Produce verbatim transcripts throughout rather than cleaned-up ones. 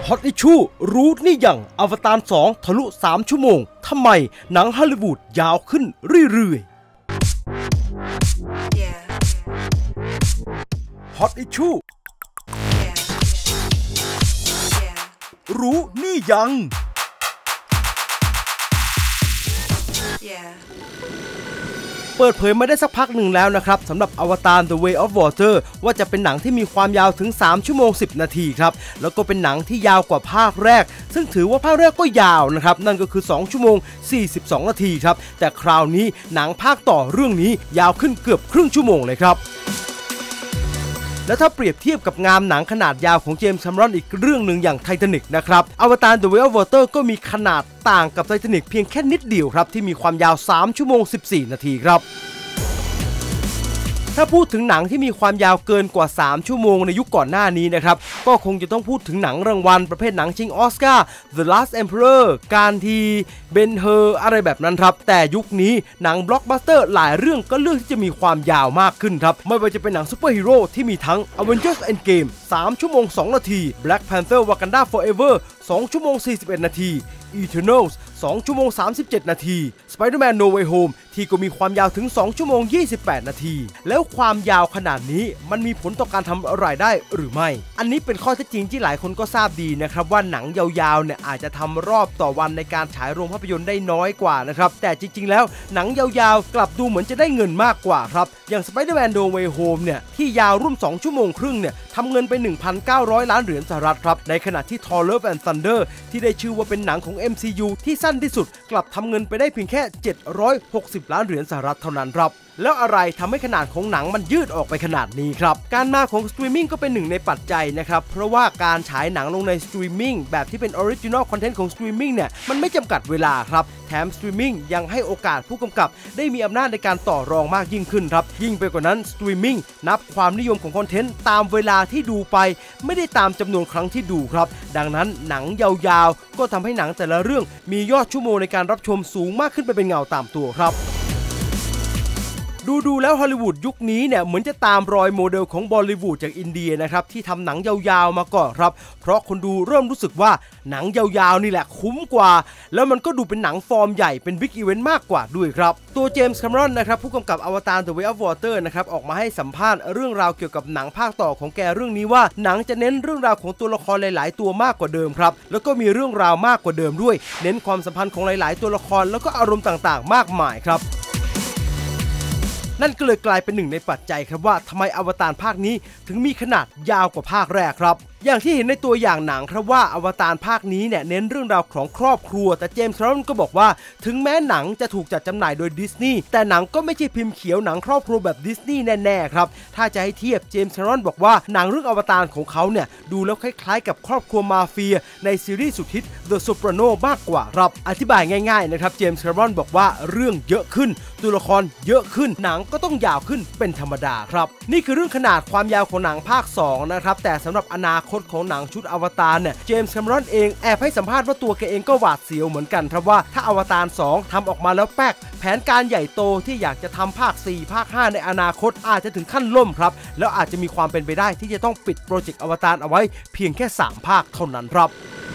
ฮอตอิชชูรู้นี่อย่างอวตารสองทะลุสามชั่วโมงทำไมหนังฮอลลีวูดยาวขึ้นเรื่อยๆฮอตอิชชูรู้นี่ยังเปิดเผยมาได้สักพักหนึ่งแล้วนะครับสำหรับอวตาร The Way of Water ว่าจะเป็นหนังที่มีความยาวถึงสามชั่วโมงสิบนาทีครับแล้วก็เป็นหนังที่ยาวกว่าภาคแรกซึ่งถือว่าภาคแรกก็ยาวนะครับนั่นก็คือสองชั่วโมงสี่สิบสองนาทีครับแต่คราวนี้หนังภาคต่อเรื่องนี้ยาวขึ้นเกือบครึ่งชั่วโมงเลยครับแล้วถ้าเปรียบเทียบกับงานหนังขนาดยาวของเจมส์ แคมรอนอีกเรื่องหนึ่งอย่างไททานิกนะครับอวตาร The Way of Water ก็มีขนาดต่างกับไททานิกเพียงแค่นิดเดียวครับที่มีความยาวสามชั่วโมงสิบสี่นาทีครับถ้าพูดถึงหนังที่มีความยาวเกินกว่าสามชั่วโมงในยุคก่อนหน้านี้นะครับก็คงจะต้องพูดถึงหนังรางวัลประเภทหนังชิงออสการ์ The Last Emperor การทีเบนเฮอร์อะไรแบบนั้นครับแต่ยุคนี้หนังบล็อกบัสเตอร์หลายเรื่องก็เลือกที่จะมีความยาวมากขึ้นครับไม่ว่าจะเป็นหนังซูเปอร์ฮีโร่ที่มีทั้ง Avengers Endgame สามชั่วโมงสองนาที Black Panther Wakanda Forever สองชั่วโมงสี่สิบเอ็ดนาที Eternals สองชั่วโมงสามสิบเจ็ดนาที Spider-Man No Way Home ที่ก็มีความยาวถึงสองชั่วโมงยี่สิบแปดนาทีแล้วความยาวขนาดนี้มันมีผลต่อการทำรายได้หรือไม่อันนี้เป็นข้อเท็จจริงที่หลายคนก็ทราบดีนะครับว่าหนังยาวๆเนี่ยอาจจะทำรอบต่อวันในการฉายโรงภาพยนตร์ได้น้อยกว่านะครับแต่จริงๆแล้วหนังยาวๆกลับดูเหมือนจะได้เงินมากกว่าครับอย่าง Spider-Man No Way Home เนี่ยที่ยาวร่วมสองชั่วโมงครึ่งเนี่ยทำเงินไป หนึ่งพันเก้าร้อย ล้านเหรียญสหรัฐครับในขณะที่ Thor Love and Thunder ที่ได้ชื่อว่าเป็นหนังของ เอ็ม ซี ยู ที่สั้นที่สุดกลับทำเงินไปได้เพียงแค่เจ็ดร้อยหกสิบล้านเหรียญสหรัฐเท่านั้นครับแล้วอะไรทำให้ขนาดของหนังมันยืดออกไปขนาดนี้ครับการมาของสตรีมมิ่งก็เป็นหนึ่งในปัจจัยนะครับเพราะว่าการฉายหนังลงในสตรีมมิ่งแบบที่เป็นออริจินอลคอนเทนต์ของสตรีมมิ่งเนี่ยมันไม่จำกัดเวลาครับแถมสตรีมมิ่งยังให้โอกาสผู้กำกับได้มีอำนาจในการต่อรองมากยิ่งขึ้นครับยิ่งไปกว่านั้นสตรีมมิ่งนับความนิยมของคอนเทนต์ตามเวลาที่ดูไปไม่ได้ตามจำนวนครั้งที่ดูครับดังนั้นหนังยาวๆก็ทำให้หนังแต่ละเรื่องมียอดชั่วโมงในการรับชมสูงมากขึ้นไปเป็นเงาตามตัวครับดูดูแล้วฮอลลีวูดยุคนี้เนี่ยเหมือนจะตามรอยโมเดลของบอลลีวูดจากอินเดียนะครับที่ทำหนังยาวๆมาก่อนครับเพราะคนดูเริ่มรู้สึกว่าหนังยาวๆนี่แหละคุ้มกว่าแล้วมันก็ดูเป็นหนังฟอร์มใหญ่เป็นบิ๊กอีเวนต์มากกว่าด้วยครับตัวเจมส์ แคมรอนนะครับผู้กำกับอวตาร The Way of Water นะครับออกมาให้สัมภาษณ์เรื่องราวเกี่ยวกับหนังภาคต่อของแกเรื่องนี้ว่าหนังจะเน้นเรื่องราวของตัวละครหลายๆตัวมากกว่าเดิมครับแล้วก็มีเรื่องราวมากกว่าเดิมด้วยเน้นความสัมพันธ์ของหลายๆตัวละครแล้วก็อารมณ์ต่างๆมากมายครับนั่นก็เลยกลายเป็นหนึ่งในปัจจัยครับว่าทำไมอวตารภาคนี้ถึงมีขนาดยาวกว่าภาคแรกครับอย่างที่เห็นในตัวอย่างหนังครับว่าอวตารภาคนี้เนี่ยเน้นเรื่องราวของครอบครัวแต่เจมส์ แคมรอนก็บอกว่าถึงแม้หนังจะถูกจัดจำหน่ายโดยดิสนีย์แต่หนังก็ไม่ใช่พิมพ์เขียวหนังครอบครัวแบบดิสนีย์แน่ๆครับถ้าจะให้เทียบเจมส์ แคมรอนบอกว่าหนังเรื่องอวตารของเขาเนี่ยดูแล้วคล้ายๆกับครอบครัวมาเฟียในซีรีส์สุดฮิต The Sopranos มากกว่าครับอธิบายง่ายๆนะครับเจมส์ แคมรอนบอกว่าเรื่องเยอะขึ้นตัวละครเยอะขึ้นหนังก็ต้องยาวขึ้นเป็นธรรมดาครับนี่คือเรื่องขนาดความยาวของหนังภาคสองนะครับแต่สำหรับอนาคตของหนังชุดอวตารเนี่ยเจมส์ แคมรอนเองแอบให้สัมภาษณ์ว่าตัวแกเองก็หวาดเสียวเหมือนกันครับว่าถ้าอวตารสองทำออกมาแล้วแป๊กแผนการใหญ่โตที่อยากจะทำภาคสี่ภาคห้าในอนาคตอาจจะถึงขั้นล่มครับแล้วอาจจะมีความเป็นไปได้ที่จะต้องปิดโปรเจกต์อวตารเอาไว้เพียงแค่สามภาคเท่านั้นครับ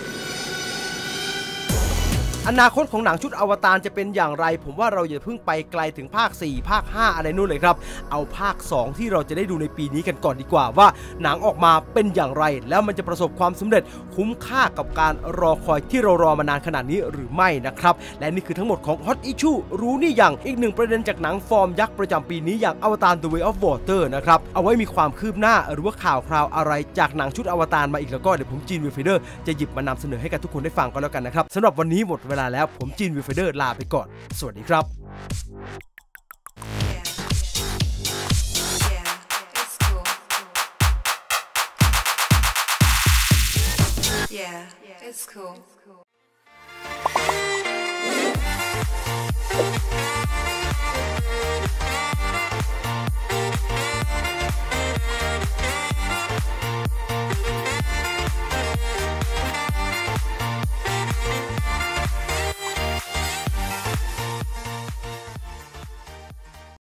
อนาคตของหนังชุดอวตารจะเป็นอย่างไรผมว่าเราอย่าเพิ่งไปไกลถึงภาคสี่ภาคห้าอะไรนู่นเลยครับเอาภาคสองที่เราจะได้ดูในปีนี้กันก่อนดีกว่าว่าหนังออกมาเป็นอย่างไรแล้วมันจะประสบความสำเร็จคุ้มค่ากับการรอคอยที่เรารอมานานขนาดนี้หรือไม่นะครับและนี่คือทั้งหมดของ Hot Issue รู้นี่อย่างอีกหนึ่งประเด็นจากหนังฟอร์มยักษ์ประจำปีนี้อย่างอวตาร The Way of Water นะครับเอาไว้มีความคืบหน้าหรือว่าข่าวคราวอะไรจากหนังชุดอวตารมาอีกแล้วก็เดี๋ยวผมจีนวิวไฟเดอร์จะหยิบมานำเสนอให้กับทุกคนได้ฟังก็แล้วกันนะครับสำหรับวันนี้หมดเวลาแล้วผมจีนวิวไฟเดอร์ลาไปก่อนสวัสดีครับ Yeah, it's cool.